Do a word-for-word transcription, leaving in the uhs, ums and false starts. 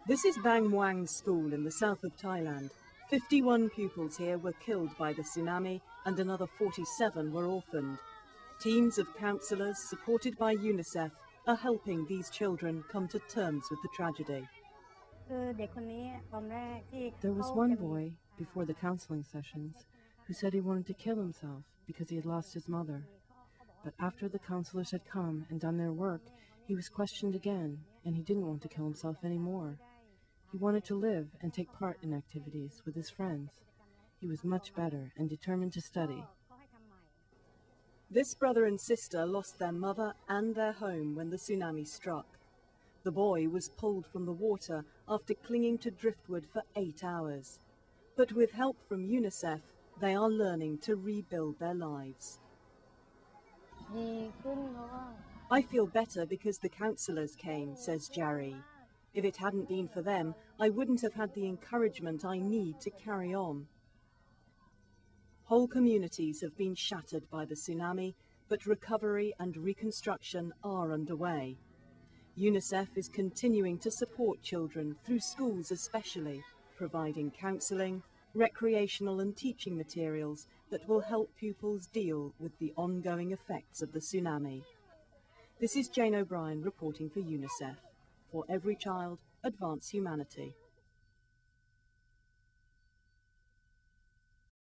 This is Bang Muang School in the south of Thailand. fifty-one pupils here were killed by the tsunami and another forty-seven were orphaned. Teams of counsellors supported by Unicef are helping these children come to terms with the tragedy. There was one boy, before the counseling sessions, who said he wanted to kill himself because he had lost his mother. But after the counselors had come and done their work, he was questioned again, and he didn't want to kill himself anymore. He wanted to live and take part in activities with his friends. He was much better and determined to study. This brother and sister lost their mother and their home when the tsunami struck. The boy was pulled from the water after clinging to driftwood for eight hours. But with help from Unicef, they are learning to rebuild their lives. I feel better because the counsellors came, says Jerry. If it hadn't been for them, I wouldn't have had the encouragement I need to carry on. Whole communities have been shattered by the tsunami, but recovery and reconstruction are underway. Unicef is continuing to support children through schools especially, providing counselling, recreational and teaching materials that will help pupils deal with the ongoing effects of the tsunami. This is Jane O'Brien reporting for Unicef. For every child, advance humanity.